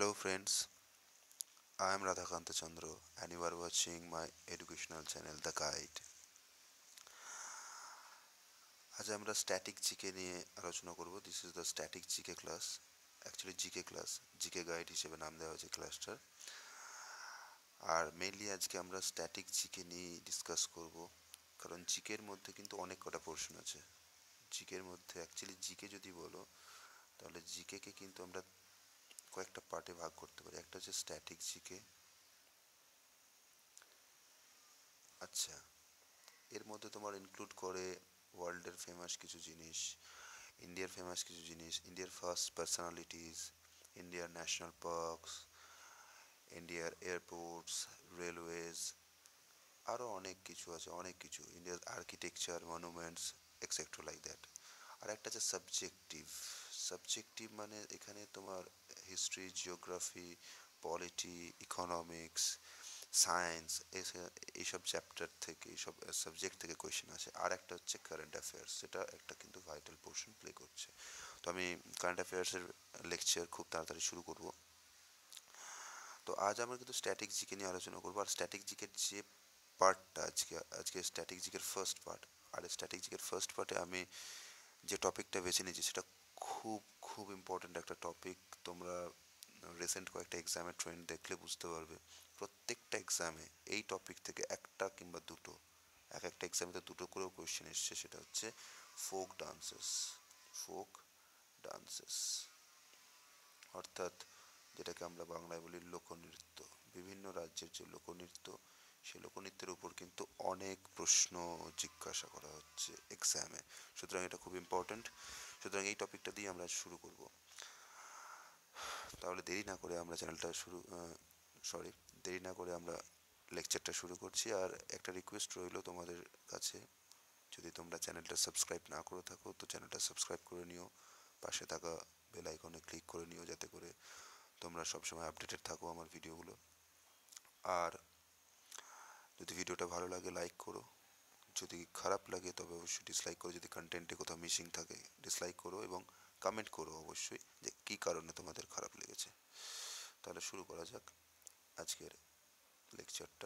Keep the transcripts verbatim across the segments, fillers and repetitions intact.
Hello friends, I am Radhakanta Chandra and you are watching my educational channel The Guide. আজ আমরা static GK নিয়ে আলোচনা করব। This is the static GK class, actually GK class, GK guide হিসেবে নাম দেওয়া হয়েছে ক্লাসটার। আর mainly আজকে আমরা স্ট্যাটিক জিকে নিয়ে ডিসকাস করব, কারণ জিকের মধ্যে কিন্তু অনেক কটা পোর্শন আছে। জিকের মধ্যে অ্যাকচুয়ালি জিকে যদি বলো তাহলে জিকেকে কিন্তু আমরা কয়েকটা পার্টে ভাগ করতে পারি। একটা হচ্ছে স্ট্যাটিক জিকে। আচ্ছা, এর মধ্যে তোমার ইনক্লুড করে ওয়ার্ল্ডের ফেমাস কিছু জিনিস, ইন্ডিয়ার ফেমাস কিছু জিনিস, ইন্ডিয়ার ফার্স্ট পার্সোনালিটিস, ইন্ডিয়ার ন্যাশনাল পার্কস, ইন্ডিয়ার এয়ারপোর্টস, রেলওয়েজ, আরও অনেক কিছু আছে, অনেক কিছু, ইন্ডিয়ার architecture, monuments, etcetera like that. আর একটা আছে সাবজেক্টিভ। সাবজেক্টিভ মানে এখানে তোমার history, geography, polity, economics, science, এইসব চ্যাপ্টার থেকে, এইসব সাবজেক্ট থেকে কোয়েশ্চেন আসে। আর একটা হচ্ছে কারেন্ট অ্যাফেয়ার্স, সেটা একটা কিন্তু ভাইটাল পোর্শন প্লে করছে। তো আমি কারেন্ট অ্যাফেয়ার্সের লেকচার খুব তাড়াতাড়ি শুরু করব। তো আজ আমরা কিন্তু স্ট্যাটিক জিকে নিয়ে আলোচনা করবো। আর স্ট্যাটিক জিকের যে পার্টটা আজকে আজকে স্ট্যাটিক জিকের ফার্স্ট পার্ট। আর স্ট্যাটিক জিকের ফার্স্ট পার্টে আমি যে টপিকটা বেছে নিয়েছি সেটা খুব খুব ইম্পর্ট্যান্ট একটা টপিক। তোমরা রিসেন্ট কয়েকটা এক্সামের ট্রেন্ড দেখলে বুঝতে পারবে, প্রত্যেকটা এক্সামে এই টপিক থেকে একটা কিংবা দুটো, এক একটা এক্সামে তো দুটো করেও কোয়েশ্চেন এসছে। সেটা হচ্ছে ফোক ডান্সেস। ফোক ডান্সেস অর্থাৎ যেটাকে আমরা বাংলায় বলি লোকনৃত্য। বিভিন্ন রাজ্যের যে লোকনৃত্য, সে লোকনৃত্যের উপর কিন্তু অনেক প্রশ্ন জিজ্ঞাসা করা হচ্ছে এক্সামে। সুতরাং এটা খুব ইম্পর্ট্যান্ট। সুতরাং এই টপিকটা দিয়ে আমরা শুরু করব। তাহলে দেরি না করে আমরা চ্যানেলটা শুরু সরি দেরি না করে আমরা লেকচারটা শুরু করছি। আর একটা রিকোয়েস্ট রইল তোমাদের কাছে, যদি তোমরা চ্যানেলটা সাবস্ক্রাইব না করে থাকো তো চ্যানেলটা সাবস্ক্রাইব করে নিও, পাশে থাকা বেল আইকনে ক্লিক করে নিও, যাতে করে তোমরা সবসময় আপডেটেড থাকো আমার ভিডিওগুলো। আর যদি ভিডিওটা ভালো লাগে লাইক করো, যদি খারাপ লাগে তবে অবশ্যই ডিসলাইক করো। যদি কন্টেন্টে কোথাও মিসিং থাকে ডিসলাইক করো এবং কমেন্ট করো অবশ্যই যে কী কারণে তোমাদের খারাপ লেগেছে। তাহলে শুরু করা যাক আজকের লেকচারটা।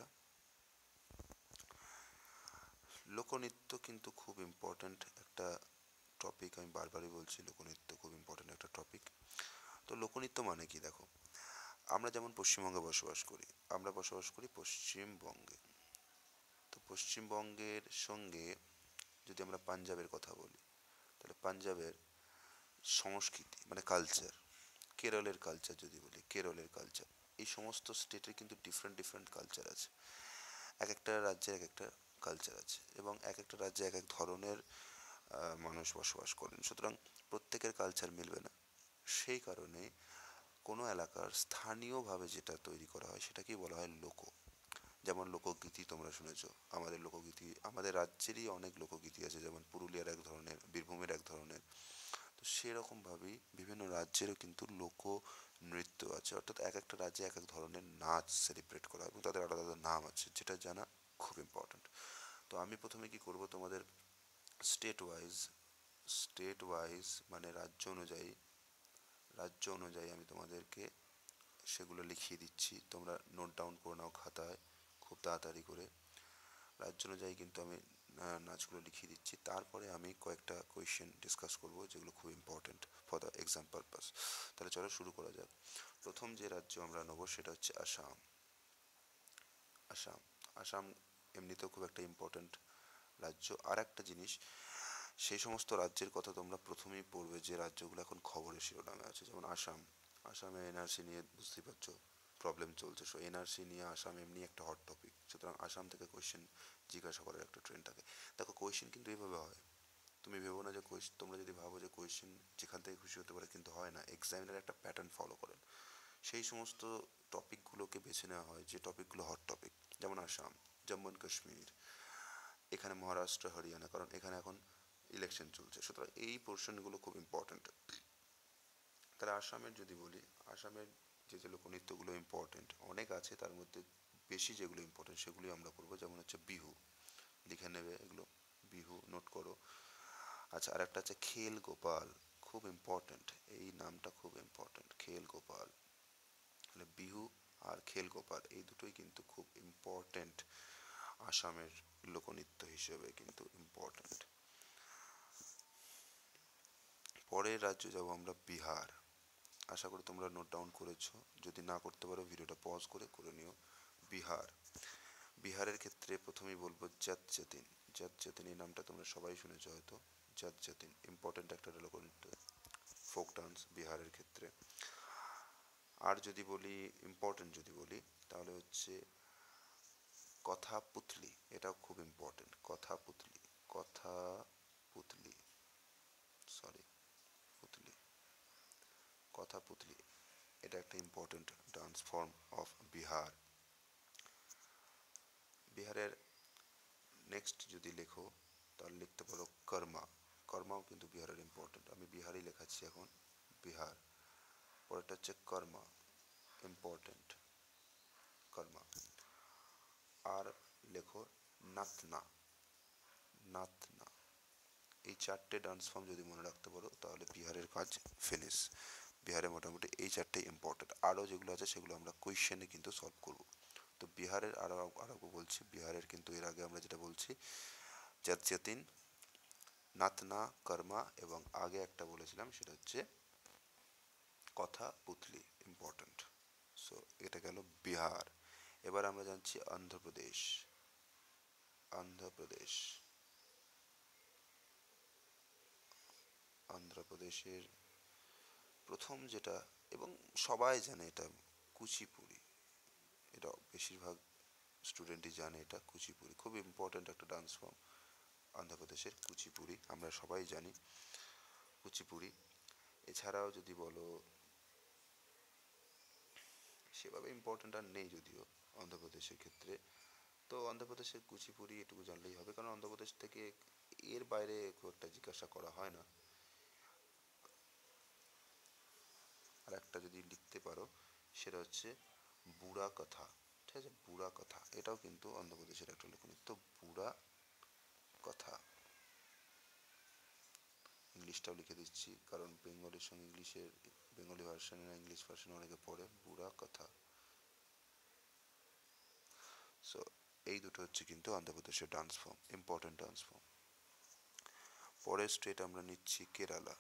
লোকনৃত্য কিন্তু খুব ইম্পর্ট্যান্ট একটা টপিক, আমি বারবারই বলছি লোকনৃত্য খুব ইম্পর্ট্যান্ট একটা টপিক। তো লোকনৃত্য মানে কি? দেখো, আমরা যেমন পশ্চিমবঙ্গে বসবাস করি, আমরা বসবাস করি পশ্চিমবঙ্গে। তো পশ্চিমবঙ্গের সঙ্গে যদি আমরা পাঞ্জাবের কথা বলি, তাহলে পাঞ্জাবের সংস্কৃতি মানে কালচার, কেরলের কালচার যদি বলি কেরলের কালচার, এই সমস্ত স্টেটের কিন্তু ডিফারেন্ট ডিফারেন্ট কালচার আছে। এক একটা রাজ্যের এক একটা কালচার আছে এবং এক একটা রাজ্যে এক এক ধরনের মানুষ বসবাস করেন। সুতরাং প্রত্যেকের কালচার মিলবে না। সেই কারণে কোনো এলাকার স্থানীয়ভাবে যেটা তৈরি করা হয় সেটাকেই বলা হয় লোক। যেমন লোকগীতি তোমরা শুনেছো, আমাদের লোকগীতি, আমাদের রাজ্যেরই অনেক লোকগীতি আছে, যেমন পুরুলিয়ার এক ধরনের, বীরভূমের এক ধরনের। তো সেরকমভাবেই বিভিন্ন রাজ্যেরও কিন্তু লোক নৃত্য আছে, অর্থাৎ এক একটা রাজ্যে এক এক ধরনের নাচ সেলিব্রেট করা হয় এবং তাদের আলাদা আলাদা নাম আছে, যেটা জানা খুব ইম্পর্ট্যান্ট। তো আমি প্রথমে কি করব, তোমাদের স্টেট ওয়াইজ, স্টেট ওয়াইজ মানে রাজ্য অনুযায়ী, রাজ্য অনুযায়ী আমি তোমাদেরকে সেগুলো লিখিয়ে দিচ্ছি, তোমরা নোট ডাউন করে নাও খাতায় খুব তাড়াতাড়ি করে। রাজ্য অনুযায়ী কিন্তু আমি নাচগুলো লিখিয়ে দিচ্ছি। তারপরে আমি কয়েকটা কোয়েশ্চেন ডিসকাস করব যেগুলো খুব important for the exam purpose. তাহলে চলো শুরু করা যাক। প্রথম যে রাজ্য আমরা নেব সেটা হচ্ছে আসাম। আসাম আসাম এমনিতেও খুব একটা ইম্পর্ট্যান্ট রাজ্য। আর একটা জিনিস, সেই সমস্ত রাজ্যের কথা তোমরা প্রথমেই পড়বে যে রাজ্যগুলো এখন খবরের শিরোনামে আছে, যেমন আসাম। আসামে এনআরসি নিয়ে বুঝতেই পারছো প্রবলেম চলছে। সো এনআরসি নিয়ে আসাম এমনি একটা হট টপিক। সুতরাং আসাম থেকে কোয়েশ্চেন জিজ্ঞাসা করার একটা ট্রেন্ড থাকে। দেখো, কোয়েশ্চেন কিন্তু এইভাবে হয়, তুমি ভেবো না যে কোয়েশ্চেন, তোমরা যদি ভাবো যে কোয়েশ্চেন যেখান থেকে খুশি হতে পারে, কিন্তু হয় না। এক্সামিনার একটা প্যাটার্ন ফলো করেন, সেই সমস্ত টপিকগুলোকে বেছে নেওয়া হয় যে টপিকগুলো হট টপিক। যেমন আসাম, জম্মু অ্যান্ড কাশ্মীর, এখানে মহারাষ্ট্র, হরিয়ানা, কারণ এখানে এখন ইলেকশন চলছে। সুতরাং এই পোর্শনগুলো খুব ইম্পর্ট্যান্ট। তাহলে আসামের যদি বলি, আসামের যে যে লোকনৃত্যগুলো ইম্পর্টেন্ট অনেক আছে, তার মধ্যে বেশি যেগুলো ইম্পর্টেন্ট সেগুলি আমরা করবো। যেমন হচ্ছে বিহু, লিখে নেবে এগুলো, বিহু নোট করো। আচ্ছা, আর একটা আছে খেল গোপাল, খুব ইম্পর্টেন্ট, এই নামটা খুব ইম্পর্টেন্ট, খেল গোপাল। খেলগোপাল, এই দুটোই কিন্তু খুব ইম্পর্টেন্ট আসামের লোকনৃত্য হিসেবে কিন্তু ইম্পর্টেন্ট। পরের রাজ্য যাব আমরা বিহার। আশা করি তোমরা নোট ডাউন করেছো, যদি না করতে পারো ভিডিওটা পজ করে করে নিও। বিহার, বিহারের ক্ষেত্রে প্রথমেই বলবো জাত জাতিন। জাত জাতিন এই নামটা তোমরা সবাই শুনেছো হয়তো। জাত জাতিন ইম্পর্টেন্ট একটা লোকনৃত্য, ফোক ডান্স বিহারের ক্ষেত্রে। আর যদি বলি ইম্পর্টেন্ট যদি বলি তাহলে হচ্ছে কথা পুতলি, এটাও খুব ইম্পর্টেন্ট। কথা পুতলি, কথা পুতলি সরি পুতলি কথা পুতলি, এটা একটা important dance form of Bihar. বিহারের নেক্সট যদি লেখো তাহলে লিখতে পারো কর্মা। কর্মাও কিন্তু বিহারের ইম্পর্টেন্ট, আমি বিহারই লেখাচ্ছি এখন, বিহার। পরেরটা হচ্ছে কর্মা, ইম্পর্টেন্ট কর্মা। আর লেখো নাতনা, নাতনা। এই চারটে ডান্স ফর্ম যদি মনে রাখতে পারো তাহলে বিহারের কাজ ফিনিশ। বিহারে মোটামুটি এই চারটে ইম্পর্টেন্ট, আরও যেগুলো আছে সেগুলো আমরা কোয়েশ্চেনে কিন্তু সলভ করব। তো বিহারের আরও আরও বলছি, বিহারের কিন্তু এর আগে আমরা যেটা বলছি জাত জাতিন, নাতনা, কর্মা এবং আগে একটা বলেছিলাম সেটা হচ্ছে কথা পুতলি, ইম্পর্টেন্ট। সো এটা গেল বিহার। এবার আমরা জানছি অন্ধ্রপ্রদেশ। অন্ধ্রপ্রদেশ, অন্ধ্রপ্রদেশের প্রথম যেটা, এবং সবাই জানে এটা, কুচিপুড়ি। এটা বেশিরভাগ স্টুডেন্টই জানে, এটা কুচিপুড়ি খুব ইম্পর্টেন্ট একটা ডান্স ফর্ম। অন্ধ্রপ্রদেশের কুচিপুড়ি আমরা সবাই জানি, কুচিপুড়ি। এছাড়াও যদি বলো সেভাবে ইম্পর্টেন্ট আর নেই যদিও অন্ধ্রপ্রদেশের ক্ষেত্রে, তো অন্ধ্রপ্রদেশের কুচিপুড়ি এটুকু জানলেই হবে, কারণ অন্ধ্রপ্রদেশ থেকে এর বাইরে খুব একটা জিজ্ঞাসা করা হয় না। আর একটা যদি লিখতে পারো সেটা হচ্ছে বুড়া কথা, ঠিক আছে, বুড়া কথা, এটাও কিন্তু অন্ধ্রপ্রদেশের একটা লোকনৃত্য, বুড়া কথা। ইংলিশটাও লিখে দিচ্ছি কারণ বেঙ্গলির সঙ্গে ইংলিশের, বেঙ্গলি ভার্সনে না ইংলিশ ভার্সনে অনেকে পড়ে, বুড়া কথা। সো এই দুটো হচ্ছে কিন্তু অন্ধ্রপ্রদেশের dance form, important dance form. পরের স্টেট আমরা নিচ্ছি কেরালা,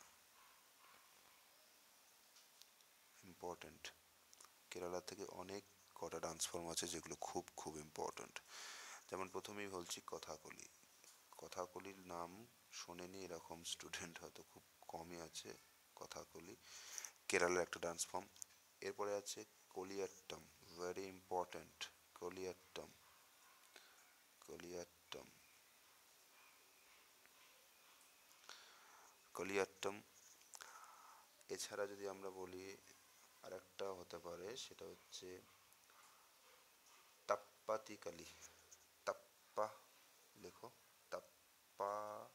ইম্পর্টেন্ট। কেরালা থেকে অনেক কটা ডান্স ফর্ম আছে যেগুলো খুব খুব ইম্পর্টেন্ট। যেমন প্রথমেই বলছি কথাকলি। কথাকলির নাম শোনেনি এরকম স্টুডেন্ট হয়তো খুব কমই আছে। কথাকলি কেরালার একটা ডান্স ফর্ম। এরপরে আছে কলিয়াট্টম, ভেরি ইম্পর্টেন্ট, কলিয়াট্টম, কলিয়াট্টম, কলিয়াট্টম। এছাড়া যদি আমরা বলি আর একটা হতে পারে সেটা হচ্ছে তাপ্পাতিকালি। তাপ্পা লেখো, তাপ্পা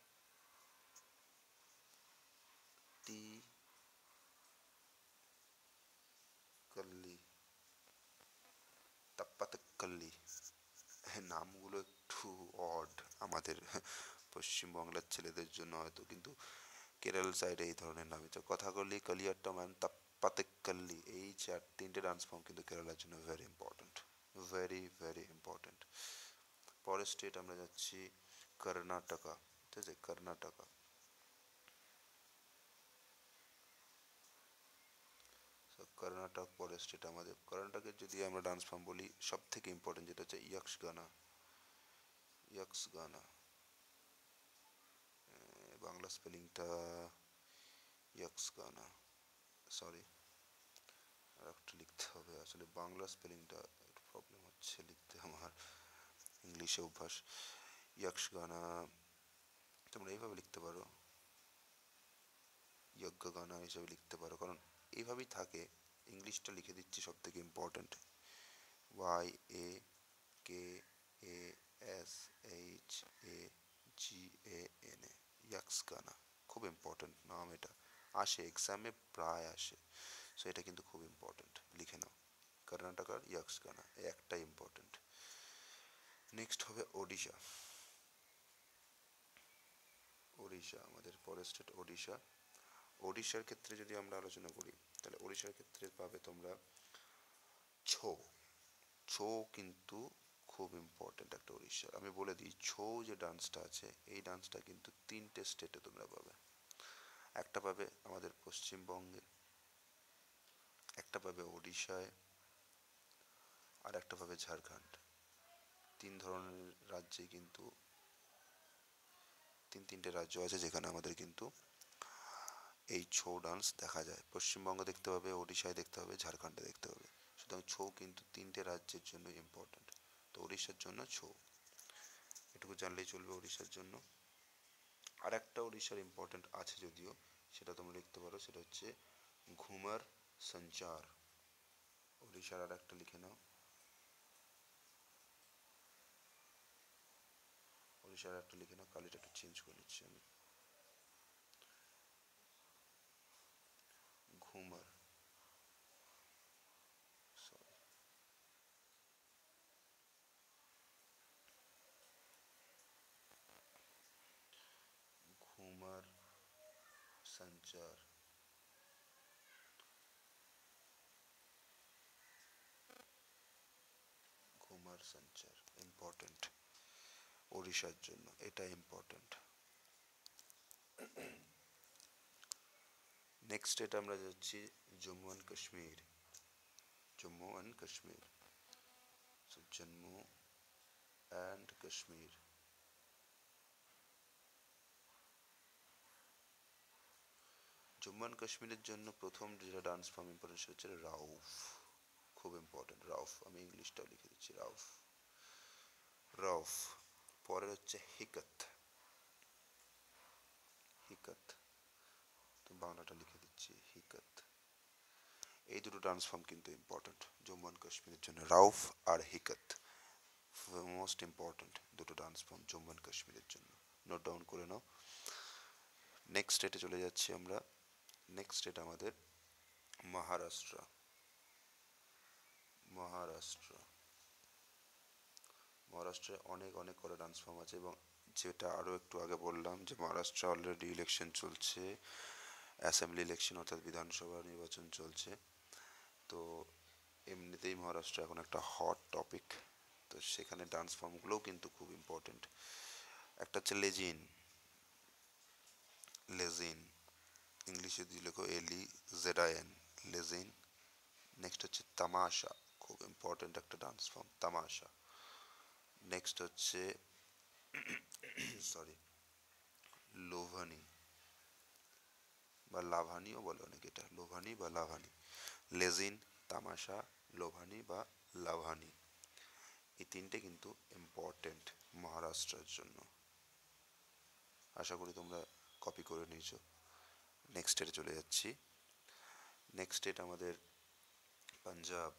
তি কাল্লি, তাপ্পাতকাল্লি। নামগুলো একটু অড আমাদের পশ্চিমবাংলার ছেলেদের জন্য হয়তো, কিন্তু কেরল সাইডে এই ধরনের নাম। কথাকলি, কালিয়াট্টম অ্যান্ড তাপ্পাতেক্কাল্লি, এই চার তিনটে ডান্স ফর্ম কিন্তু কেরালার জন্য very important, very very important. পরের স্টেট আমরা যাচ্ছি কর্ণাটকা, ঠিক আছে, কর্ণাটকা। কর্ণাটক পরের স্টেট আমাদের। কর্ণাটকের যদি আমরা ডান্স ফর্ম বলি সব থেকে ইম্পর্টেন্ট যেটা হচ্ছে ইয়ক্স গানা, ইয়ক্স গানা। বাংলা স্পেলিংটা ইয়ক্স গানা, সরি আর একটা লিখতে হবে, আসলে বাংলা স্পেলিংটা একটু প্রবলেম হচ্ছে লিখতে আমার, ইংলিশে অভ্যাস। ইয়ক্স গানা তোমরা এইভাবে লিখতে পারো, যজ্ঞ গানা হিসেবে লিখতে পারো, কারণ এইভাবেই থাকে। ইংলিশটা লিখে দিচ্ছি সব থেকে important, Y A K S H A A A N A Yakshagana গানা। খুব ইম্পর্টেন্ট নাম, এটা আসে এক্সামে প্রায় আসে, সো এটা কিন্তু খুব ইম্পর্টেন্ট, লিখে নাও। কর্ণাটকার ইয়াক্স গানা, এই একটাই ইম্পর্টেন্ট। নেক্সট হবে ওড়িশা। ওড়িশা আমাদের পরের স্টেট ওড়িশা। ওড়িশার ক্ষেত্রে যদি আমরা আলোচনা করি তাহলে ওড়িশার ক্ষেত্রে পাবে তোমরা ছো, ছৌ কিন্তু খুব ইম্পর্টেন্ট একটা উড়িষ্যার। আমি বলে দিই, ছৌ যে ডান্সটা আছে এই ডান্সটা কিন্তু তিনটে স্টেটে তোমরা পাবে। একটা পাবে আমাদের পশ্চিমবঙ্গে, একটা পাবে ওড়িশায়, আর একটা পাবে ঝাড়খণ্ড। তিন ধরনের রাজ্যে কিন্তু, তিন তিনটে রাজ্য আছে যেখানে আমাদের কিন্তু এই ছৌ ডান্স দেখা যায়। পশ্চিমবঙ্গে দেখতে পাবে, ওড়িশায় দেখতে হবে, ঝাড়খণ্ডে দেখতে হবে। সুতরাং ছৌ কিন্তু তিনটে রাজ্যের জন্য ইম্পর্টেন্ট। তো ওড়িশার জন্য ছৌ, এটুকু জানলেই চলবে ওড়িশার জন্য। আর একটা ওড়িশার ইম্পর্টেন্ট আছে যদিও, সেটা তোমরা লিখতে পারো, সেটা হচ্ছে ঘুমার সঞ্চার। ওড়িশার আর একটা লিখে নাও, ওড়িশার একটা লিখে নাও, কালিটা একটু চেঞ্জ করে নিচ্ছি আমি। ঘুমার, সরি, ঘুমার সঞ্চার। ঘুমার সঞ্চার ইম্পর্টেন্ট ওড়িশার জন্য, এটা ইম্পর্টেন্ট। নেক্সট এটা আমরা যাচ্ছি Jammu and Kashmir. Jammu and Kashmir, so Jammu and Kashmir. Jammu and কাশ্মীরের জন্য প্রথম যেটা ডান্স ফর্ম ইম্পর্টেন্ট সেটা হচ্ছে রাউফ, খুব ইম্পর্টেন্ট রাউফ। আমি ইংলিশটাও লিখে দিচ্ছি, রাউফ, রাউফ। পরে হচ্ছে হিকত, হিকত, তো বাংলাটা লিখে দিচ্ছি হিকত। এই দুটো ডান্স ফর্ম কিন্তু ইম্পর্টেন্ট জম্মু অ্যান্ড কাশ্মীরের জন্য, রাউফ আর হিকত, মোস্ট ইম্পর্টেন্ট দুটো ডান্স ফর্ম জম্মু অ্যান্ড কাশ্মীরের জন্য। নোট ডাউন করে নাও। নেক্সট স্টেটে চলে যাচ্ছি আমরা। নেক্সট স্টেট আমাদের মহারাষ্ট্র। মহারাষ্ট্র, মহারাষ্ট্রে অনেক অনেক করে ডান্স ফর্ম আছে, এবং যেটা আরও একটু আগে বললাম যে মহারাষ্ট্রে অলরেডি ইলেকশন চলছে, অ্যাসেম্বলি ইলেকশন অর্থাৎ বিধানসভা নির্বাচন চলছে। তো এমনিতেই মহারাষ্ট্র এখন একটা হট টপিক, তো সেখানে ডান্স ফর্মগুলোও কিন্তু খুব ইম্পর্টেন্ট। একটা হচ্ছে লেজিন, লেজিন, ইংলিশে দিয়ে লেখো এলই জেডাইএন, লেজিন। নেক্সট হচ্ছে তামাশা, খুব ইম্পর্টেন্ট একটা ডান্স ফর্ম, তামাশা। নেক্সট হচ্ছে সরি লোভানি বা লাভানিও বলে অনেকে, এটা লোভানি বা লাভানি। লেজিন, তামাশা, লোভানি বা লাভানি, এই তিনটে কিন্তু ইম্পর্টেন্ট মহারাষ্ট্রের জন্য। আশা করি তোমরা কপি করে নিয়েছো। নেক্সট স্টেটে চলে যাচ্ছি। নেক্সট স্টেট আমাদের পাঞ্জাব।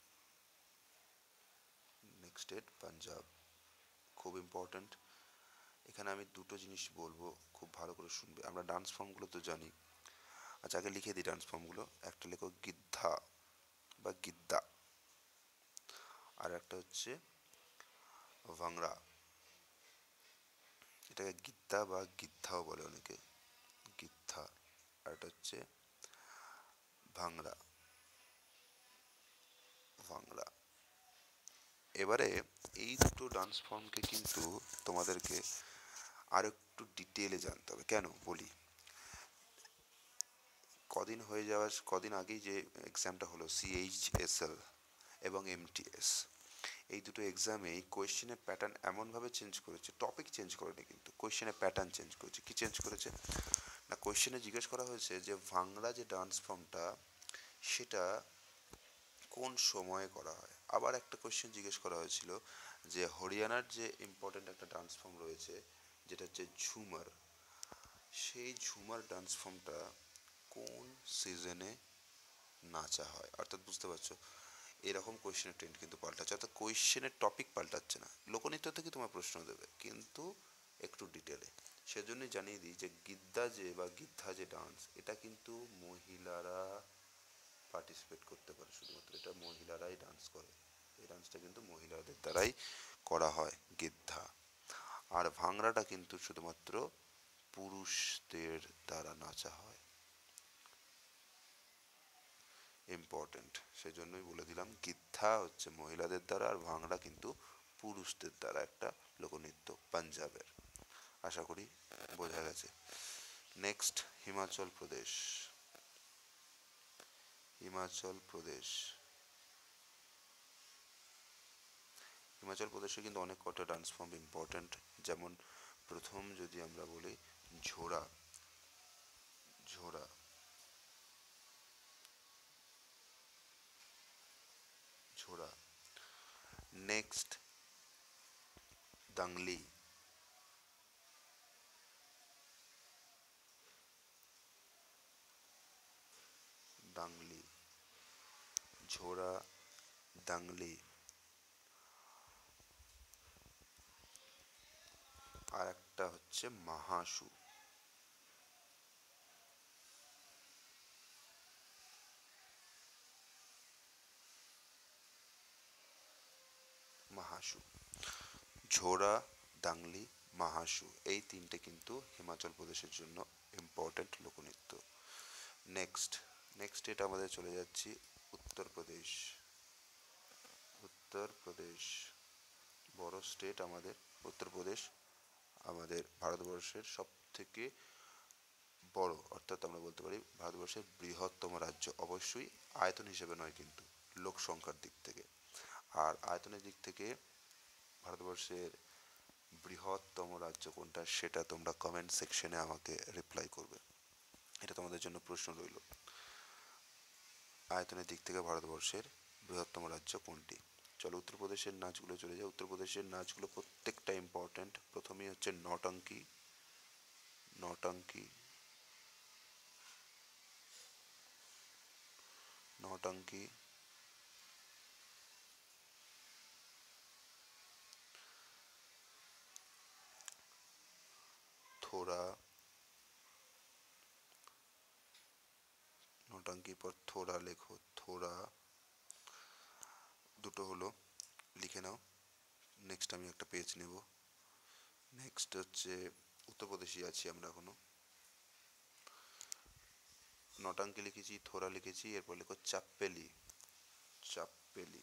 নেক্সট স্টেট পাঞ্জাব, খুব ইম্পর্টেন্ট। এখানে আমি দুটো জিনিস বলবো, খুব ভালো করে শুনবে। আমরা ডান্স ফর্মগুলো তো জানি, আচ্ছা আগে লিখে দিই ডান্স ফর্মগুলো। একটা লেখো গিদ্ধা বা গিদ্দা, আর একটা হচ্ছে ভাংড়া, এটাকে গিদ্দা বা গিদ্ধাও বলে অনেকে, গিদ্ধা। আর এটা হচ্ছে ভাংড়া, ভাংড়া। এবারে এই দুটো ডান্স ফর্মকে কিন্তু তোমাদেরকে আর একটু ডিটেলে জানতে হবে। কেন বলি, কদিন হয়ে যাওয়া, কদিন আগেই যে এক্সামটা হলো সিএইচএসএল এবং এমটিএস, এই দুটো এক্সামে এই কোয়েশ্চেনের প্যাটার্ন এমনভাবে চেঞ্জ করেছে, টপিক চেঞ্জ করেনি কিন্তু কোয়েশ্চেনের প্যাটার্ন চেঞ্জ করেছে। কি চেঞ্জ করেছে না, কোয়েশ্চেনে জিজ্ঞেস করা হয়েছে যে ভাংড়া যে ডান্স ফর্মটা সেটা কোন সময়ে করা হয়। আবার একটা কোয়েশ্চেন জিজ্ঞেস করা হয়েছিল যে হরিয়ানার যে ইম্পর্টেন্ট একটা ডান্স ফর্ম রয়েছে যেটা হচ্ছে ঝুমার, সেই ঝুমার ডান্স ফর্মটা কোন সিজনে নাচা হয়। অর্থাৎ বুঝতে পারছো, এরকম কোয়েশ্চেনের ট্রেন্ড কিন্তু পাল্টাচ্ছে, অর্থাৎ কোয়েশ্চেনের টপিক পাল্টাচ্ছে না। লোকনৃত্য থেকে তোমার প্রশ্ন দেবে কিন্তু একটু ডিটেলে। সেজন্যই জানিয়ে দিই যে গিদ্দা যে বা গিদ্ধা যে ডান্স, এটা কিন্তু মহিলারা পার্টিসিপেট করতে পারে, শুধুমাত্র এটা মহিলারাই ডান্স করে, এই ডান্সটা কিন্তু মহিলাদের দ্বারাই করা হয় গিদ্ধা। আর ভাংড়াটা কিন্তু শুধুমাত্র পুরুষদের দ্বারা নাচা হয়। ইম্পর্টেন্ট, সেজন্যই বলে দিলাম গিদ্ধা হচ্ছে মহিলাদের দ্বারা আর ভাংড়া কিন্তু পুরুষদের দ্বারা একটা লোকনৃত্য পাঞ্জাবের। আশা করি বোঝা গেছে। নেক্সট হিমাচল প্রদেশ। হিমাচল প্রদেশ হিমাচল প্রদেশে কিন্তু অনেক কটা ডান্স ফর্ম ইম্পর্টেন্ট। যেমন প্রথম যদি আমরা বলি ঝোড়া, ঝোড়া ঝোড়া নেক্সট দাংলি, দাংলি ঝোড়া দাংলি। আর একটা হচ্ছে মাহাসু, মাহাসু ঝোড়া দাংলি মাহাসু, এই তিনটে কিন্তু হিমাচল প্রদেশের জন্য ইম্পর্টেন্ট লোকনৃত্য। নেক্সট নেক্সট এটা আমাদের চলে যাচ্ছি উত্তরপ্রদেশ। উত্তরপ্রদেশ বড় স্টেট আমাদের উত্তরপ্রদেশ, আমাদের ভারতবর্ষের সব থেকে বড়, অর্থাৎ আমরা বলতে পারি ভারতবর্ষের বৃহত্তম রাজ্য। অবশ্যই আয়তন হিসেবে নয়, কিন্তু লোক সংখ্যার দিক থেকে। আর আয়তনের দিক থেকে ভারতবর্ষের বৃহত্তম রাজ্য কোনটা সেটা তোমরা কমেন্ট সেকশনে আমাকে রিপ্লাই করবে, এটা তোমাদের জন্য প্রশ্ন রইল। আয়তনের দিক থেকে ভারতবর্ষের বৃহত্তম রাজ্য কোনটি? চলো উত্তরপ্রদেশের নাচগুলো চলে যায়। উত্তরপ্রদেশের নাচগুলো প্রত্যেকটা ইম্পর্টেন্ট। প্রথমেই হচ্ছে নটঙ্কি, নটঙ্কি নটঙ্কি থোড়া, নটঙ্কির পর থোড়া লেখো, থোড়া দুটো হলো, লিখে নাও। নেক্সট আমি একটা পেজ নেব। নেক্সট হচ্ছে উত্তরপ্রদেশই আছি আমরা এখনো। নটাঙ্কি লিখেছি, থোড়া লিখেছি, এরপর লেখো চাপ্পেলি, চাপ্পেলি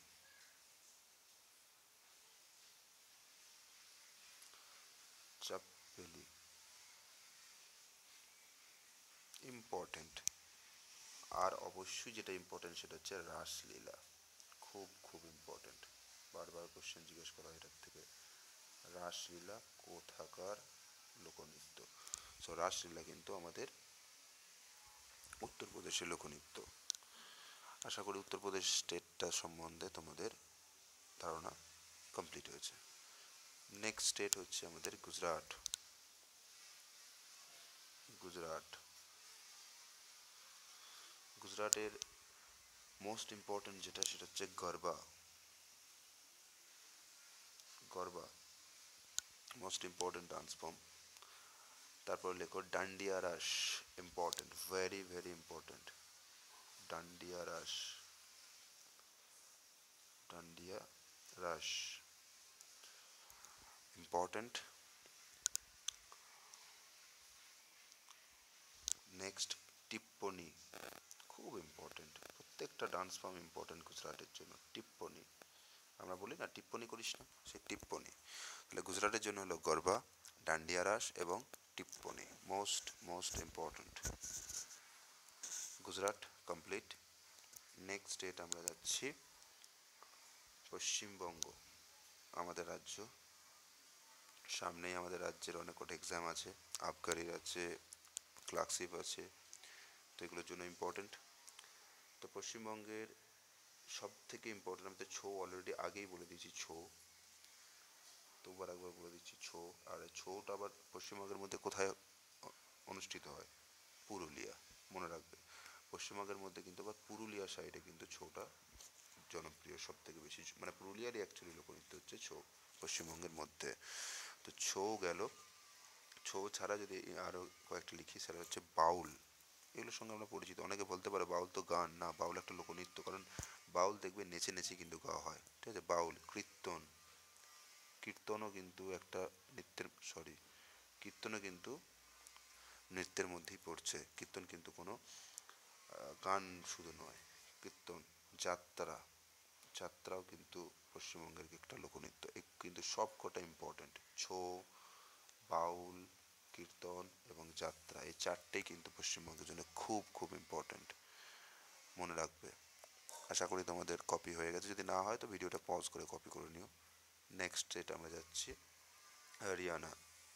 চাপ্পেলি ইম্পর্টেন্ট। আর অবশ্যই যেটা ইম্পর্টেন্ট সেটা হচ্ছে রাসলীলা, খুব খুব ইম্পর্টেন্ট। বারবার কোশ্চেন জিজ্ঞেস করা হয় এটার থেকে। রাসলীলা কোথাকার লোকনৃত্য? সো রাসলীলা কিন্তু আমাদের উত্তরপ্রদেশের লোকনৃত্য। আশা করি উত্তরপ্রদেশ স্টেটটা সম্বন্ধে তোমাদের ধারণা কমপ্লিট হয়েছে। নেক্সট স্টেট হচ্ছে আমাদের গুজরাট। গুজরাট গুজরাটের মোস্ট ইম্পর্টেন্ট যেটা সেটা হচ্ছে Garba, Garba most important dance form. তারপর লেখো Dandiya Raas, important, very very important. Dandiya Raas, Dandiya Raas important. Next Tippani, খুব ইম্পর্টেন্ট। প্রত্যেকটা ডান্স ফর্ম ইম্পর্টেন্ট গুজরাটের জন্য। টিপ্পনি, আমরা বলি না টিপ্পনি করিস না, সেই টিপ্পনি। তাহলে গুজরাটের জন্য হলো গরবা, ডান্ডিয়া রাস এবং Tippani, most most important. Gujarat complete. Next state আমরা যাচ্ছি পশ্চিমবঙ্গ, আমাদের রাজ্য। সামনেই আমাদের রাজ্যের অনেক কটা এক্সাম আছে, আবগারির আছে, ক্লার্কশিপ আছে, তো এগুলোর জন্য ইম্পর্টেন্ট। তো পশ্চিমবঙ্গের সব থেকে ইম্পর্টেন্ট, আমি তো ছৌ অলরেডি আগেই বলে দিয়েছি, ছৌ তোবার একবার বলে দিচ্ছি ছৌ। আর ছৌটা আবার পশ্চিমবঙ্গের মধ্যে কোথায় অনুষ্ঠিত হয়? পুরুলিয়া, মনে রাখবে। পশ্চিমবঙ্গের মধ্যে কিন্তু আবার পুরুলিয়া সাইডে কিন্তু ছৌটা জনপ্রিয় সব থেকে বেশি, মানে পুরুলিয়ারই অ্যাকচুয়ালি লোকনৃত্য হচ্ছে ছৌ পশ্চিমবঙ্গের মধ্যে। তো ছৌ গেল। ছৌ ছাড়া যদি আরও কয়েকটা লিখি সেটা হচ্ছে বাউল, এগুলোর সঙ্গে আমরা পরিচিত। অনেকে বলতে পারে বাউল তো গান, না, বাউল একটা লোকনৃত্য। কারণ বাউল দেখবে নেচে নেচে কিন্তু গাওয়া হয়, ঠিক আছে। বাউল, কীর্তন, কীর্তনও কিন্তু একটা নৃত্যের, সরি কীর্তনও কিন্তু নৃত্যের মধ্যেই পড়ছে। কীর্তন কিন্তু কোনো গান শুধু নয়, কীর্তন, যাত্রা, যাত্রাও কিন্তু পশ্চিমবঙ্গের একটা লোকনৃত্য। এ কিন্তু সব কটা ইম্পর্ট্যান্ট। ছৌ, বাউল, কীর্তন এবং যাত্রা, এই চারটেই কিন্তু পশ্চিমবঙ্গের জন্য খুব খুব ইম্পর্ট্যান্ট, মনে রাখবে। আশা করি তোমাদের কপি হয়ে গেছে, যদি না হয় তো ভিডিওটা পজ করে কপি করে নিও। নেক্সট স্টেট আমরা যাচ্ছি হরিয়ানা।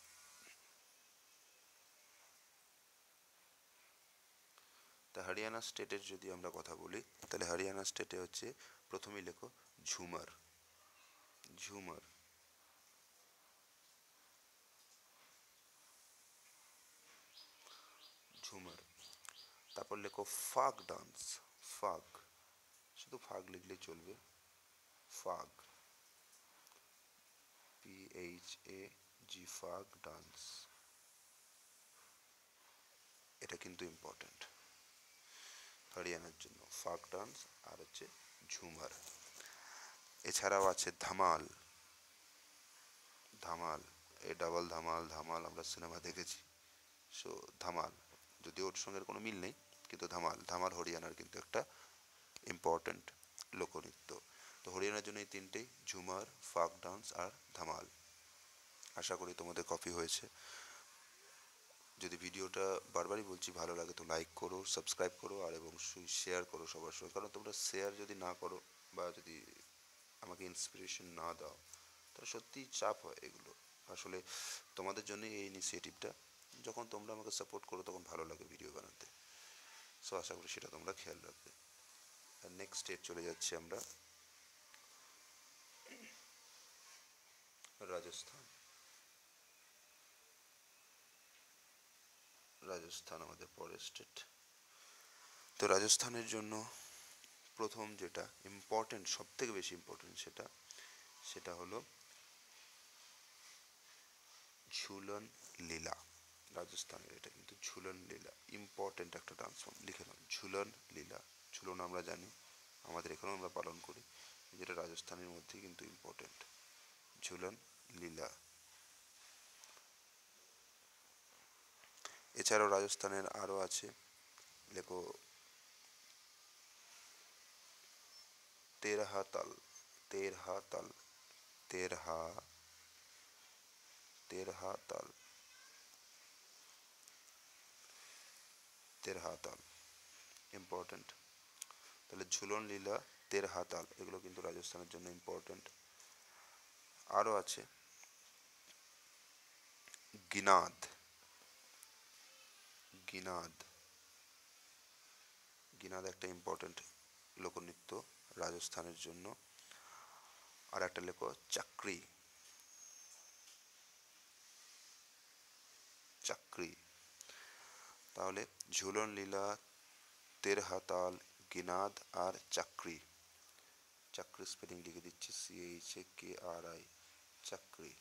তা হরিয়ানা স্টেটের যদি আমরা কথা বলি, তাহলে হরিয়ানা স্টেটে হচ্ছে প্রথমেই লেখো ঝুমার, ঝুমার। ঝুমার। তারপর লেখো ফাগ ডান্স, ফাগ, শুধু ফাগ লিখলেই চলবে, ফাগ, পি এইচ এ জি, ফাগ ডান্স। এটা কিন্তু ইম্পর্টেন্ট হরিয়ানার জন্য, ফাগ ডান্স আর হচ্ছে ঝুমার। এছাড়াও আছে ধামাল, ধামাল, এ ডাবল ধামাল, ধামাল আমরা সিনেমা দেখেছি। সো ধামাল, যদিও ওর সঙ্গে কোনো মিল নেই, কিন্তু ধামাল, ধামাল হরিয়ানার কিন্তু একটা ইম্পর্ট্যান্ট লোকনৃত্য। তো হরিয়ানার জন্য এই তিনটেই, ঝুমার, ফাগ ডান্স আর ধামাল। আশা করি তোমাদের কপি হয়েছে। যদি ভিডিওটা, বারবারই বলছি, ভালো লাগে তো লাইক করো, সাবস্ক্রাইব করো, আর এবং শেয়ার করো সবার সঙ্গে। কারণ তোমরা শেয়ার যদি না করো বা যদি আমাকে ইন্সপিরেশন না দাও, তাহলে সত্যিই চাপ হয় এগুলো। আসলে তোমাদের জন্য এই ইনিশিয়েটিভটা, যখন তোমরা আমাকে সাপোর্ট করো তখন ভালো লাগে ভিডিও বানাতে। সো আশা করি সেটা তোমরা খেয়াল রাখবে। আর নেক্সট স্টেট চলে যাচ্ছি আমরা রাজস্থান। রাজস্থান আমাদের পরের স্টেট। তো রাজস্থানের জন্য প্রথম যেটা ইম্পর্টেন্ট, সব থেকে বেশি ইম্পর্টেন্ট, সেটা সেটা হলো ঝুলন লীলা। রাজস্থানের এটা কিন্তু ঝুলন লীলা, ইম্পর্টেন্ট একটা ডান্স ফর্ম, লিখে নাও ঝুলন লীলা। ঝুলন আমরা জানি, আমাদের এখানেও আমরা পালন করি, যেটা রাজস্থানের মধ্যে কিন্তু ইম্পর্টেন্ট, ঝুলন লীলা। এছাড়াও রাজস্থানের আরও আছে, লেখো তেরহা তাল, তেরহা তাল, তেরহা, তেরহা তাল, তেরহা তাল ইম্পর্টেন্ট। তাহলে ঝুলন লীলা, তেরহা তাল, এগুলো কিন্তু রাজস্থানের জন্য ইম্পর্টেন্ট। আরও আছে গিনাদ, গিনাদ, গিনাদ একটা ইম্পর্টেন্ট লোকনৃত্য রাজস্থানের জন্য। আর একটা লেখো চাকরি, চাকরি। তাহলে ঝুলন লীলা, তেরহা তাল, গিনাদ আর চাকরি। চাকরি স্পেলিং লিখে দিচ্ছি, C H A K R I, Chakri.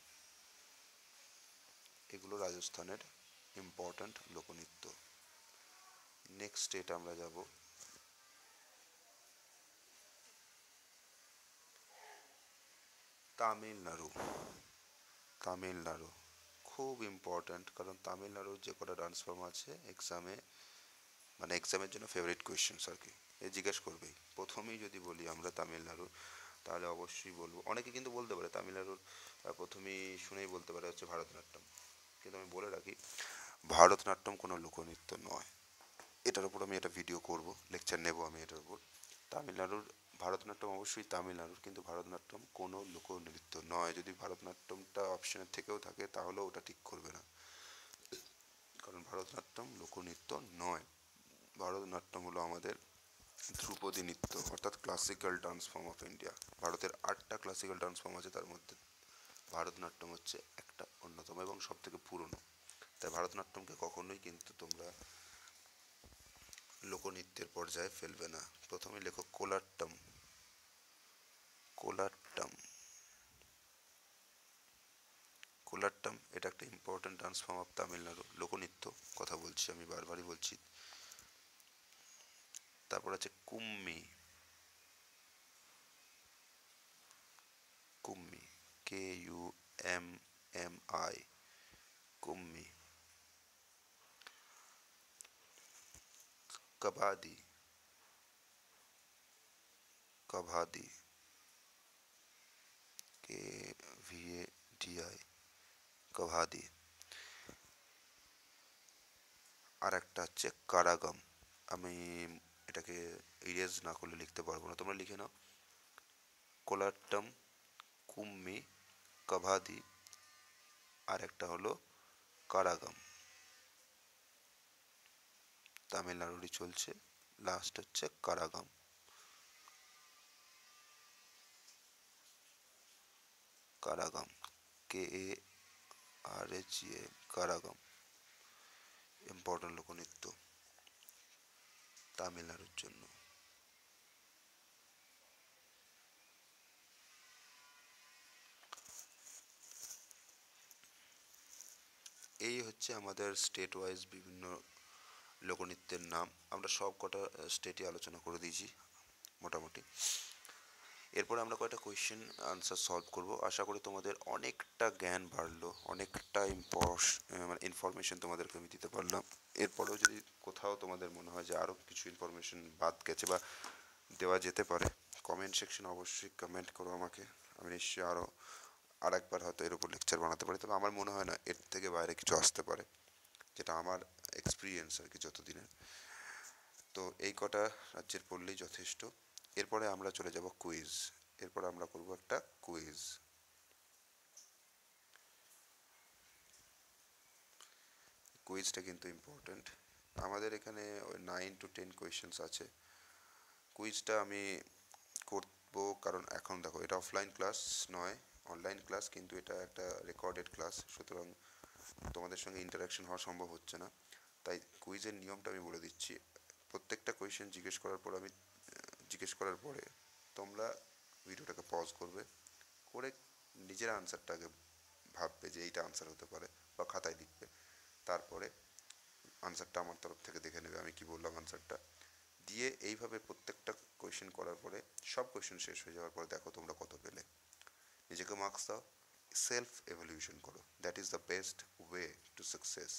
এগুলো রাজস্থানের ইম্পর্ট্যান্ট লোকনৃত্য। নেক্সট স্টেট আমরা যাব তামিলনাড়ু। তামিলনাড়ু খুব ইম্পর্ট্যান্ট, কারণ তামিলনাড়ুর যে কটা ডান্স ফর্ম আছে এক্সামে, মানে এক্সামের জন্য ফেভারিট কোয়েশ্চেন্স আর কি, এ জিজ্ঞেস করবেই। প্রথমেই যদি বলি আমরা তামিলনাড়ু, তাহলে অবশ্যই বলবো, অনেকে কিন্তু বলতে পারে তামিলনাড়ুর প্রথমেই শুনেই বলতে পারে হচ্ছে ভারতনাট্যম, কিন্তু আমি বলে রাখি ভারতনাট্যম কোনো লোকনৃত্য নয়। এটার উপর আমি একটা ভিডিও করব, লেকচার নেব আমি এটার উপর। তামিলনাড়ুর ভারতনাট্যম অবশ্যই তামিলনাড়ুর, কিন্তু ভারতনাট্যম কোনো লোকনৃত্য নয়। যদি ভারতনাট্যমটা অপশনের থেকেও থাকে তাহলেও ওটা ঠিক করবে না, কারণ ভারতনাট্যম লোকনৃত্য নয়। ভারতনাট্যম হলো আমাদের ধ্রুপদী নৃত্য, অর্থাৎ classical dance form of India. ভারতের আটটা ক্লাসিক্যাল ডান্স ফর্ম আছে, তার মধ্যে ভারতনাট্যম হচ্ছে একটা অন্যতম এবং সব থেকে পুরনো। তাই ভারতনাট্যমকে কখনোই কিন্তু তোমরা লোকনৃত্যের পর্যায়ে ফেলবে না। প্রথমে লেখো কোলাট্টম, কোলাট্টম, কোলাট্টম, এটা একটা important dance form of Tamil Nadu, লোকনৃত্য কথা বলছি আমি, বারবারই বলছি। তারপর আছে Kummi, Kummi, K U M M I, Kummi. Kabaddi, Kavadi, K V A D I, Kavadi. আর একটা হচ্ছে কারাগাম। আমি এটাকে ইরেজ না করলে লিখতে পারবো না, তোমরা লিখে নাও। কোলাট্টম, কুম্মি, কাভাদি, আর একটা হলো কারাগাম। তামিলনাড়ুরই চলছে, লাস্ট হচ্ছে কারাগাম। কারাগাম, কে এ আর এইচ এ, কারাগাম। ইম্পর্টেন্ট লোকনৃত্য তামিলনাড়ুর জন্য। এই হচ্ছে আমাদের স্টেট ওয়াইজ বিভিন্ন লোকনৃত্যের নাম। আমরা সব কটা স্টেটই আলোচনা করে দিয়েছি মোটামুটি। এরপরে আমরা কয়েকটা কোয়েশ্চেন আনসার সলভ করব। আশা করি তোমাদের অনেকটা জ্ঞান বাড়লো, অনেকটা ইম্পর্স মানে ইনফরমেশন তোমাদেরকে আমি দিতে পারলাম। এরপরেও যদি কোথাও তোমাদের মনে হয় যে আরও কিছু ইনফরমেশন বাদ গেছে বা দেওয়া যেতে পারে, কমেন্ট সেকশনে অবশ্যই কমেন্ট করো আমাকে। আমি নিশ্চয়ই আরও আর একবার হয়তো এর উপর লেকচার বানাতে পারি, তবে আমার মনে হয় না এর থেকে বাইরে কিছু আসতে পারে, যেটা আমার এক্সপিরিয়েন্স আর কি যতদিনের। তো এই কটা রাজ্যের পড়লেই যথেষ্ট। এরপরে আমরা চলে যাব কুইজ। এরপরে আমরা করব একটা কুইজ। কুইজটা কিন্তু ইম্পর্টেন্ট। আমাদের এখানে ওই নাইন টু টেন কোয়েশ্চেন্স আছে। কুইজটা আমি করব কারণ এখন দেখো এটা অফলাইন ক্লাস নয়, অনলাইন ক্লাস, কিন্তু এটা একটা রেকর্ডেড ক্লাস, সুতরাং তোমাদের সঙ্গে ইন্টারাকশন হওয়া সম্ভব হচ্ছে না। তাই কুইজের নিয়মটা আমি বলে দিচ্ছি। প্রত্যেকটা কোয়েশ্চেন জিজ্ঞেস করার পর আমি জিজ্ঞেস করার পরে তোমরা ভিডিওটাকে পজ করবে, করে নিজের আনসারটাকে ভাববে যে এইটা আনসার হতে পারে, বা খাতায় লিখবে। তারপরে আনসারটা আমার তরফ থেকে দেখে নেবে আমি কি বললাম আনসারটা দিয়ে। এইভাবে প্রত্যেকটা কোয়েশ্চেন করার পরে সব কোয়েশ্চেন শেষ হয়ে যাওয়ার পরে দেখো তোমরা কত পেলে, নিজেকে মার্কস দাও, সেলফ এভালুয়েশন করো। That is the best way to success.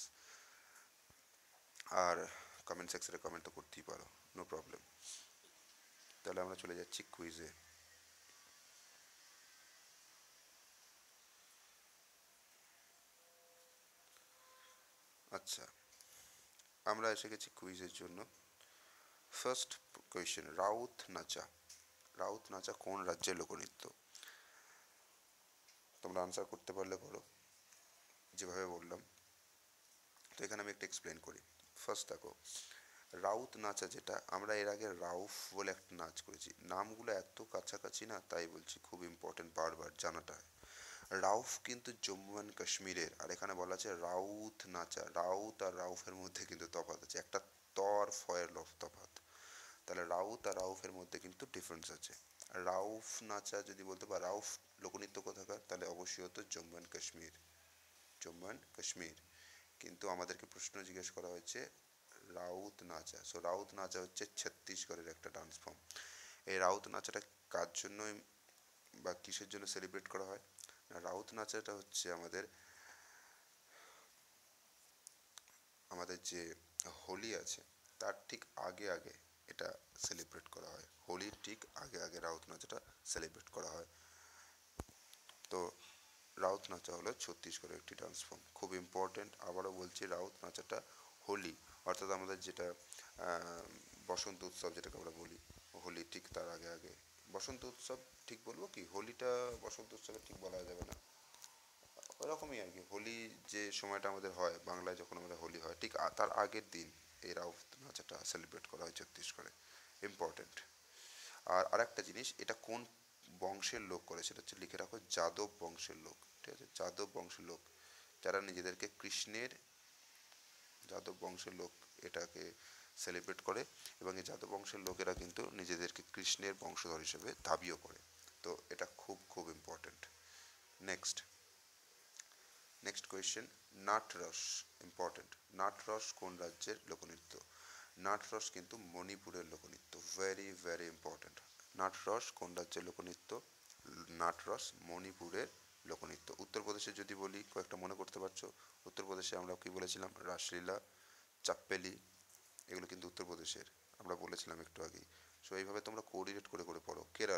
আর কমেন্ট সেকশনে কমেন্ট তো করতেই পারো, নো প্রবলেম। তাহলে আমরা চলে যাচ্ছি কুইজে। আচ্ছা, আমরা এসে গেছি কুইজের জন্য। ফার্স্ট কোয়েশ্চেন, রাউত নাচা। রাউত নাচা কোন রাজ্যের লোকনৃত্য? তোমরা আনসার করতে পারলে করো, যেভাবে বললাম। তো এখানে আমি একটা এক্সপ্লেন করি। ফার্স্ট দেখো, রাউত নাচা যেটা, আমরা এর আগে রাউফ বলে একটা নাচ করেছি। নামগুলো এত কাছাকাছি না, তাই বলছি খুব ইম্পর্টেন্ট বারবার জানাটা। রাউফ কিন্তু জম্মু অ্যান্ড কাশ্মীরের, আর এখানে বলা আছে রাউত নাচা। রাউত আর রাউফের মধ্যে কিন্তু তফাৎ আছে, একটা তর ফয়ের লফ তফাৎ। তাহলে রাউত আর রাউফের মধ্যে কিন্তু ডিফারেন্স আছে। রাউফ নাচা যদি বলতে বা রাউফ লোকনৃত্য কোথাকার, তাহলে অবশ্যই হতো জম্মু অ্যান্ড কাশ্মীর, জম্মু অ্যান্ড কাশ্মীর। কিন্তু আমাদেরকে প্রশ্ন জিজ্ঞেস করা হয়েছে রাউত নাচা। সো রাউত নাচা হচ্ছে ছত্তিশগড়ের একটা ডান্স ফর্ম। এই রাউত নাচাটা কার জন্য বা কিসের জন্য সেলিব্রেট করা হয়? রাউত নাচাটা হচ্ছে আমাদের আমাদের যে হোলি আছে তার ঠিক আগে আগে এটা সেলিব্রেট করা হয়। হোলির ঠিক আগে আগে রাউত নাচাটা সেলিব্রেট করা হয়। তো রাউত নাচা হলো ছত্তিশগড়ের একটি ডান্স ফর্ম, খুব ইম্পর্টেন্ট। আবারও বলছি, রাউত নাচাটা হোলি অর্থাৎ আমাদের যেটা বসন্ত উৎসব যেটাকে আমরা বলি, হোলি ঠিক তার আগে আগে। বসন্ত উৎসব ঠিক বলবো কি, হোলিটা বসন্ত উৎসবে ঠিক বলা যাবে না, ওরকমই আর কি। হোলি যে সময়টা আমাদের হয় বাংলায়, যখন আমাদের হোলি হয় ঠিক তার আগের দিন এই রাউত নাচাটা সেলিব্রেট করা হয় ছত্তিশগড়ে। ইম্পর্টেন্ট। আর আরেকটা জিনিস, এটা কোন বংশের লোক করে সেটা হচ্ছে লিখে রাখো, যাদব বংশের লোক। ঠিক আছে, যাদব বংশের লোক, যারা নিজেদেরকে কৃষ্ণের, যাদব বংশের লোক এটাকে সেলিব্রেট করে, এবং এই যাদব বংশের লোকেরা কিন্তু নিজেদেরকে কৃষ্ণের বংশধর হিসেবে দাবিও করে। তো এটা খুব খুব ইম্পর্টেন্ট। নেক্সট নেক্সট কোয়েশ্চেন, নাটরস। ইম্পর্টেন্ট, নাটরস কোন রাজ্যের লোকনৃত্য? নাটরস কিন্তু মণিপুরের লোকনৃত্য, ভেরি ভেরি ইম্পর্টেন্ট। নাটরস কোন রাজ্যের লোকনৃত্য? নাটরস মণিপুরের লোকনৃত্য। উত্তরপ্রদেশে যদি বলি, কয়েকটা মনে করতে পারছো? উত্তরপ্রদেশে আমরা কি বলেছিলাম? রাসলীলা, চাপ্পেলি, এগুলো কিন্তু উত্তরপ্রদেশের আমরা বলেছিলাম একটু আগেই। সো এইভাবে তোমরা কোঅর্ডিনেট করে করে পড়ো। কেরালা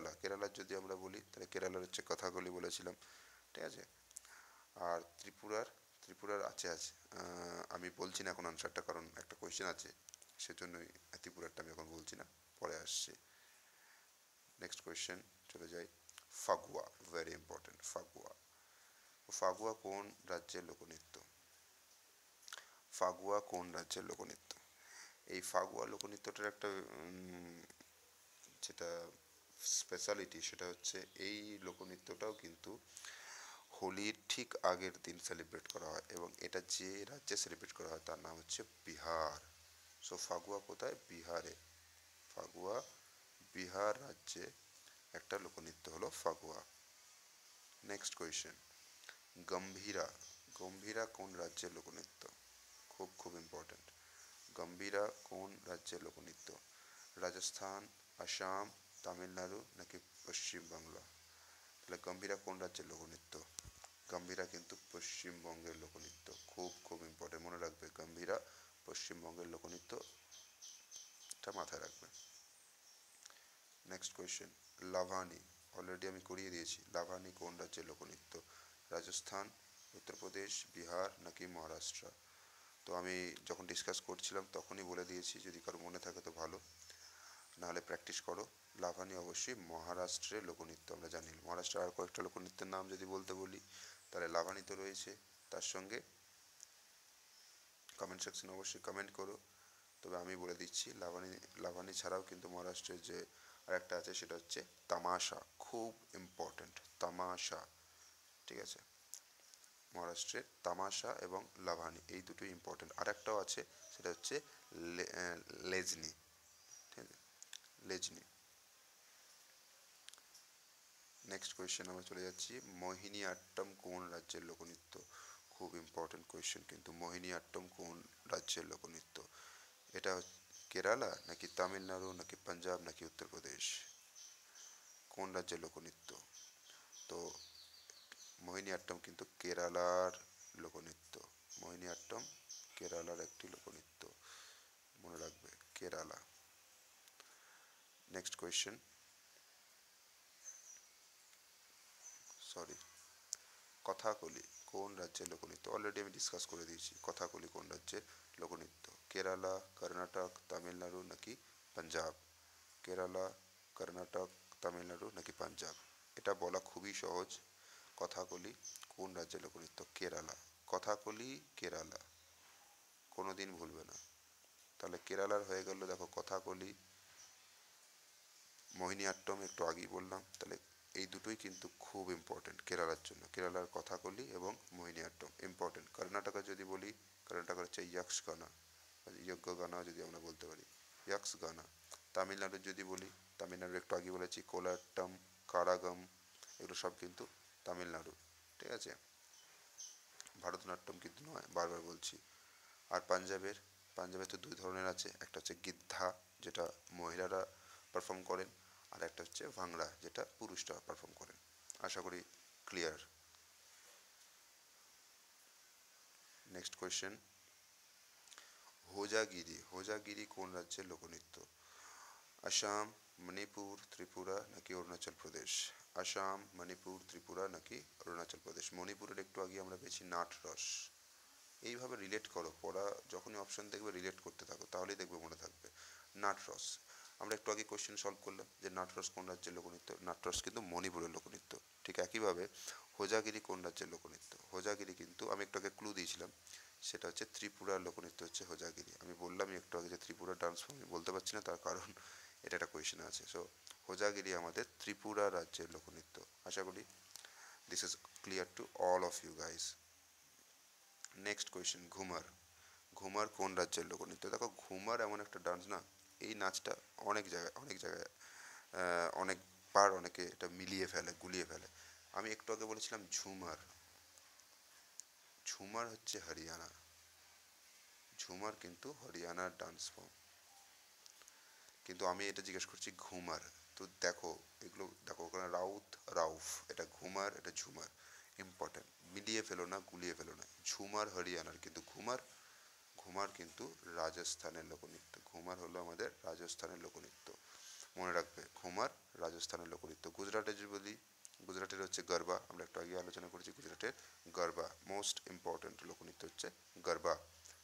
কেরালার যদি আমরা বলি তাহলে কেরালার হচ্ছে কথাকলি বলেছিলাম, ঠিক আছে। আর ত্রিপুরার ত্রিপুরার আছে আছে আহ, আমি বলছি না এখন আনসারটা, কারণ একটা কোয়েশ্চেন আছে, সেজন্যই ত্রিপুরারটা আমি এখন বলছি না, পরে আসছে। নেক্সট কোয়েশ্চেন চলে যাই। Phagua, very important. ফাগুয়া, ফাগুয়া কোন রাজ্যের লোকনৃত্য? ফাগুয়া কোন রাজ্যের লোকনৃত্য? এই ফাগুয়া লোকনৃত্যটার একটা উম, যেটা স্পেশালিটি সেটা হচ্ছে এই লোকনৃত্যটাও কিন্তু হোলির ঠিক আগের দিন সেলিব্রেট করা হয়, এবং এটা যে রাজ্যে সেলিব্রেট করা হয় তার নাম হচ্ছে বিহার। সো ফাগুয়া কোথায়? বিহারে। ফাগুয়া বিহার রাজ্যে একটা লোকনৃত্য হলো ফাগুয়া। নেক্সট কোয়েশ্চেন, গম্ভীরা, গম্ভীরা কোন রাজ্যের লোকনৃত্য? খুব খুব ইম্পর্টেন্ট। গম্ভীরা কোন রাজ্যের লোকনৃত্য? রাজস্থান, আসাম, তামিলনাড়ু নাকি পশ্চিমবাংলা? তাহলে গম্ভীরা কোন রাজ্যের লোকনৃত্য? গম্ভীরা কিন্তু পশ্চিমবঙ্গের লোকনৃত্য। খুব খুব ইম্পর্টেন্ট, মনে রাখবে গম্ভীরা পশ্চিমবঙ্গের লোকনৃত্য, এটা মাথায় রাখবে। নেক্সট কোয়েশ্চেন, লাভানি, অলরেডি আমি করিয়ে দিয়েছি, লাভানি কোন রাজ্যের লোকনৃত্য? রাজস্থান, উত্তরপ্রদেশ, বিহার নাকি মহারাষ্ট্র? তো আমি যখন ডিসকাস করছিলাম তখনই বলে দিয়েছি, যদি কারো মনে থাকে তো ভালো, নাহলে প্র্যাকটিস করো। লাভানি অবশ্যই মহারাষ্ট্রের লোকনৃত্য, আমরা জানি। মহারাষ্ট্রের আর কয়েকটা লোকনৃত্যের নাম যদি বলতে বলি তাহলে লাভানি তো রয়েছে, তার সঙ্গে কমেন্ট সেকশনে অবশ্যই কমেন্ট করো। তবে আমি বলে দিচ্ছি, লাভানি লাভানি ছাড়াও কিন্তু মহারাষ্ট্রের যে আরেকটা আছে সেটা হচ্ছে তামাশা, খুব ইম্পর্ট্যান্ট, তামাশা, ঠিক আছে। মহারাষ্ট্রের তামাশা এবং লাভানি এই দুটোই ইম্পর্ট্যান্ট। আরেকটাও আছে সেটা হচ্ছে লেজনি, ঠিক আছে, লেজনি। নেক্সট কোয়েশ্চেন আমরা চলে যাচ্ছি, মোহিনী আট্টম কোন রাজ্যের লোকনৃত্য? খুব ইম্পর্টেন্ট কোয়েশ্চেন কিন্তু, মোহিনী আট্টম কোন রাজ্যের লোকনৃত্য? এটা কেরালা নাকি তামিলনাড়ু নাকি পাঞ্জাব নাকি উত্তরপ্রদেশ? কোন রাজ্যের লোকনৃত্য? তো মোহিনী আট্টম কিন্তু কেরালার লোকনৃত্য। মোহিনী আট্টম কেরালার একটি লোকনৃত্য, মনে রাখবে, Kerala. Next question, sorry, Kathakali কোন রাজ্যের লোকনৃত্য? অলরেডি আমি ডিসকাস করে দিয়েছি, কথাকলি কোন রাজ্যের লোকনৃত্য? কেরালা, কর্ণাটক, তামিলনাড়ু নাকি পাঞ্জাব? কেরালা, কর্ণাটক, তামিলনাড়ু নাকি পাঞ্জাব? এটা বলা খুবই সহজ। কথাকলি কোন রাজ্যের লোকনৃত্য? কেরালা। কথাকলি কেরালা, কোনো দিন ভুলবে না। তাহলে কেরালার হয়ে গেল, দেখো, কথাকলি, মোহিনী আট্টম একটু আগেই বললাম, তাহলে এই দুটোই কিন্তু খুব ইম্পর্টেন্ট কেরালার জন্য। কেরালার কথাকলি এবং মোহিনী আট্টম ইম্পর্টেন্ট। কর্ণাটকা যদি বলি, কর্ণাটকার হচ্ছে ইয়ক্স গানা, যজ্ঞ গানা যদি আমরা বলতে পারি, ইয়ক্স গানা। তামিলনাড়ুর যদি বলি, তামিলনাড়ুর একটু আগে বলেছি কোলাট্টম, কারাগাম, এগুলো সব কিন্তু তামিলনাড়ু, ঠিক আছে। ভারতনাট্যম কিন্তু নয়, বারবার বলছি। আর পাঞ্জাবের, পাঞ্জাবে তো দুই ধরনের আছে, একটা হচ্ছে গিদ্ধা যেটা মহিলারা পারফর্ম করেন, আর একটা হচ্ছে ভাংড়া যেটা পুরুষরা পারফর্ম করেন। আশা করি clear. Next question, Hojagiri, Hojagiri কোন রাজ্যের লোকনৃত্য? আসাম, মণিপুর, ত্রিপুরা নাকি অরুণাচল প্রদেশ? আসাম, মণিপুর, ত্রিপুরা নাকি অরুণাচল প্রদেশ? মণিপুরের একটু আগে আমরা পেয়েছি নাটরস। এইভাবে রিলেট করো, পড়া যখনই অপশন দেখবে রিলেট করতে থাকো, তাহলেই দেখবে মনে থাকবে। নাটরস, আমরা একটু আগে কোয়েশ্চেন সলভ করলাম যে নাটরস কোন রাজ্যের লোকনৃত্য? নাটরস কিন্তু মণিপুরের লোকনৃত্য। ঠিক একইভাবে হোজাগিরি কোন রাজ্যের লোকনৃত্য? হোজাগিরি কিন্তু আমি একটু আগে ক্লু দিয়েছিলাম, সেটা হচ্ছে ত্রিপুরার লোকনৃত্য হচ্ছে হোজাগিরি। আমি বললামই একটু আগে যে ত্রিপুরা ডান্স ফর্ম আমি বলতে পারছি না, তার কারণ এটা একটা কোয়েশ্চেন আছে। সো হোজাগিরি আমাদের ত্রিপুরা রাজ্যের লোকনৃত্য। আশা করি this is clear to all of you guys. Next question, Ghoomar, Ghoomar কোন রাজ্যের লোকনৃত্য? দেখো, ঘুমার এমন একটা ডান্স না, এই নাচটা অনেক জায়গায় অনেক জায়গায় অনেকবার অনেকে এটা মিলিয়ে ফেলে, গুলিয়ে ফেলে। আমি একটু আগে বলেছিলাম ঝুমার, ঝুমার হচ্ছে হরিয়ানা, ঝুমার কিন্তু হরিয়ানার ডান্স ফর্ম, কিন্তু আমি এটা জিজ্ঞেস করছি ঘুমার। তো দেখো, এগুলো দেখো, ওখানে রাউত, রাউফ, এটা ঘুমার, এটা ঝুমার, ইম্পর্টেন্ট, মিলিয়ে ফেলো না, গুলিয়ে ফেলো না। ঝুমার হরিয়ানার, কিন্তু ঘুমার, ঘুমার কিন্তু রাজস্থানের লোকনৃত্য। ঘুমার হলো আমাদের রাজস্থানের লোকনৃত্য, মনে রাখবে, ঘুমার রাজস্থানের লোকনৃত্য। গুজরাটের যদি বলি, গুজরাটের হচ্ছে গরবা, আমরা একটু আগে আলোচনা করেছি গুজরাটের গরবা, মোস্ট ইম্পর্টেন্ট লোকনৃত্য হচ্ছে গরবা।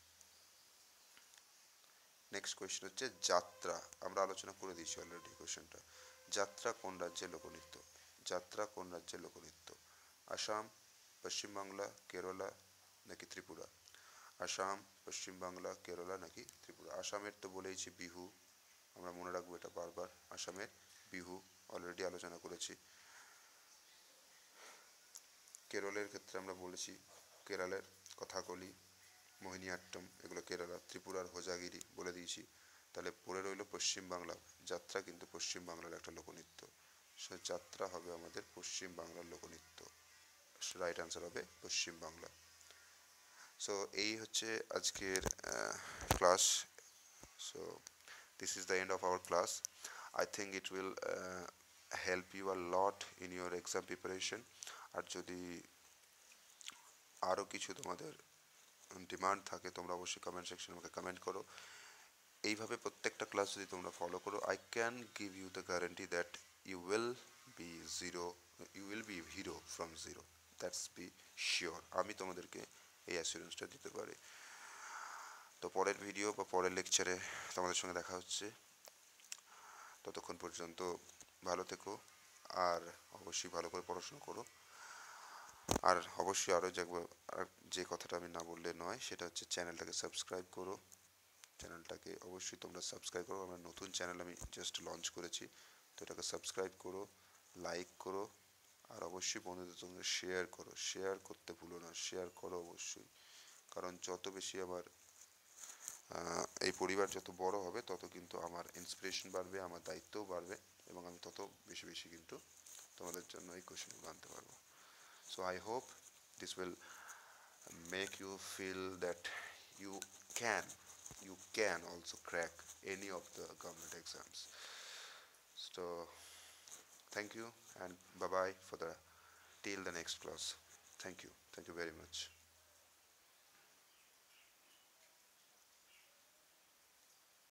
নেক্সট কোয়েশ্চেন হচ্ছে যাত্রা, আমরা আলোচনা করে দিয়েছি অলরেডি কোয়েশ্চেনটা। যাত্রা কোন রাজ্যের লোকনৃত্য? যাত্রা কোন রাজ্যের লোকনৃত্য? আসাম, পশ্চিমবাংলা, কেরালা নাকি ত্রিপুরা? আসাম, পশ্চিমবাংলা, কেরালা নাকি ত্রিপুরা? আসামের তো বলেইছি বিহু, আমরা মনে রাখবো এটা বারবার, আসামের বিহু অলরেডি আলোচনা করেছি। কেরলের ক্ষেত্রে আমরা বলেছি কেরলের কথাকলি, মোহিনীআট্টম এগুলো কেরালা। ত্রিপুরার হোজাগিরি বলে দিয়েছি। তাহলে পড়ে রইল পশ্চিমবাংলা। যাত্রা কিন্তু পশ্চিমবাংলার একটা লোকনৃত্য, সে যাত্রা হবে আমাদের পশ্চিমবাংলার লোকনৃত্য। রাইট আনসার হবে পশ্চিমবাংলা। সো এই হচ্ছে আজকের class. So this is the end of our class. I think it will uh, help you a lot in your exam preparation. আর যদি আরও কিছু তোমাদের ডিমান্ড থাকে তোমরা অবশ্যই কমেন্ট সেকশনে আমাকে কমেন্ট করো। এইভাবে প্রত্যেকটা ক্লাস যদি তোমরা ফলো করো, I can give you the guarantee that you will be zero, you will be hero from zero, that's be sure. আমি তোমাদেরকে এই অ্যাসিউরেন্সটা দিতে পারি। তো পরের ভিডিও বা পরের লেকচারে তোমাদের সঙ্গে দেখা হচ্ছে। ততক্ষণ পর্যন্ত ভালো থেকো, আর অবশ্যই ভালো করে পড়াশোনা করো। আর অবশ্যই আরও আর যে কথাটা আমি না বললে নয়, সেটা হচ্ছে চ্যানেলটাকে সাবস্ক্রাইব করো। চ্যানেলটাকে অবশ্যই তোমরা সাবস্ক্রাইব করো। আমার নতুন চ্যানেল আমি জাস্ট লঞ্চ করেছি, তো এটাকে সাবস্ক্রাইব করো, লাইক করো, আর অবশ্যই বন্ধুদের সঙ্গে শেয়ার করো। শেয়ার করতে ভুলো না, শেয়ার করো অবশ্যই, কারণ যত বেশি আমার এই পরিবার যত বড় হবে তত কিন্তু আমার ইন্সপিরেশন বাড়বে, আমার দায়িত্বও বাড়বে, এবং আমি তত বেশি বেশি কিন্তু তোমাদের জন্য এই কোয়েশ্চেনগুলো আনতে পারবো। So I hope this will make you feel that you can you can also crack any of the government exams. So thank you and bye bye for the till the next class. Thank you, thank you very much.